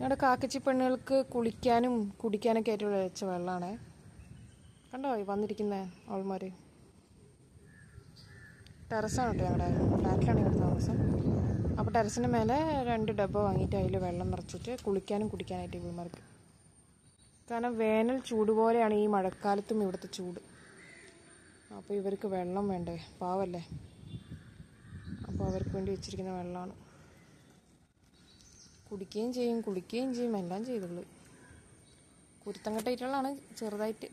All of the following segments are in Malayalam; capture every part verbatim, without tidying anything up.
ഞങ്ങളുടെ കാക്കച്ചി പെണ്ണുകൾക്ക് കുളിക്കാനും കുടിക്കാനൊക്കെ ഏറ്റവും വെച്ച വെള്ളമാണ്. കണ്ടോ വന്നിരിക്കുന്ന അവൾമാർ. ടെറസാണ് കേട്ടോ ഞങ്ങളുടെ ഫ്ലാറ്റിലാണ് ഇവിടെ താമസം. അപ്പോൾ ടെറസിന് മേലെ രണ്ട് ഡബ്ബ വാങ്ങിയിട്ട് അതിൽ വെള്ളം നിറച്ചിട്ട് കുളിക്കാനും കുടിക്കാനായിട്ട് ഇവൾമാർക്ക്. കാരണം വേനൽ ചൂട് പോലെയാണ് ഈ മഴക്കാലത്തും ഇവിടുത്തെ ചൂട്. അപ്പോൾ ഇവർക്ക് വെള്ളം വേണ്ടേ, പാവല്ലേ. അപ്പോൾ അവർക്ക് വേണ്ടി വെച്ചിരിക്കുന്ന വെള്ളമാണ്. കുടിക്കുകയും ചെയ്യും കുളിക്കുകയും ചെയ്യും എല്ലാം ചെയ്തുള്ളൂ. കുരുത്തം കെട്ടയിട്ടുള്ളതാണ് ചെറുതായിട്ട്.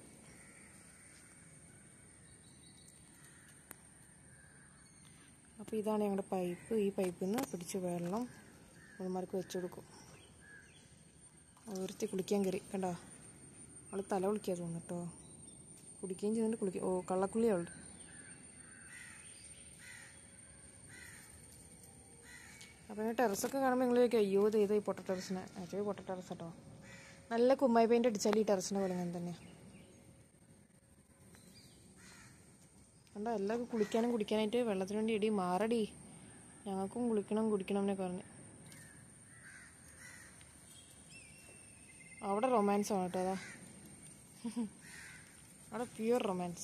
അപ്പോൾ ഇതാണ് ഞങ്ങളുടെ പൈപ്പ്. ഈ പൈപ്പിൽ നിന്ന് പിടിച്ച് വെള്ളം അവൾമാർക്ക് വെച്ച് കൊടുക്കും. ഓരോരുത്തി കുളിക്കാൻ കയറി കണ്ടോ, അവൾ തല കുളിക്കാൻ തോന്നുന്നു കേട്ടോ. കുടിക്കുകയും ചെയ്യുന്നുണ്ട് കുളിക്കുക. ഓ കള്ളക്കുള്ളിയുണ്ട്. അപ്പോൾ ഈ ടെറസൊക്കെ കാണുമ്പോൾ നിങ്ങൾ ചോദിക്കും അയ്യോ ഇത് ചെയ്ത ഈ പൊട്ട ടെറസിനെ. ആക്ച്വലി പൊട്ട ടെറസ് കേട്ടോ. നല്ല കുമ്മായി പെയിൻ്റ് അടിച്ചാൽ ഈ ടെറസിനെ പോലെ അങ്ങനെ തന്നെയാണ്. കണ്ടോ എല്ലാം കുളിക്കാനും കുടിക്കാനായിട്ട് വെള്ളത്തിന് വേണ്ടി ഇടി മാറടി, ഞങ്ങൾക്കും കുളിക്കണം കുടിക്കണം എന്നൊക്കെ പറഞ്ഞ്. അവിടെ റൊമാൻസ് ആണ് കേട്ടോ. അതാ അവിടെ പ്യുവർ റൊമാൻസ്.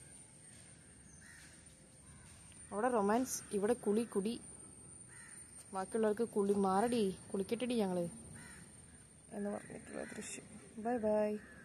അവിടെ റൊമാൻസ്, ഇവിടെ കുളി കുടി. ബാക്കിയുള്ളവർക്ക് കുളി മാറടി കുളിക്കട്ടടി ഞങ്ങൾ എന്ന് പറഞ്ഞിട്ടുള്ള ദൃശ്യം. Bye by.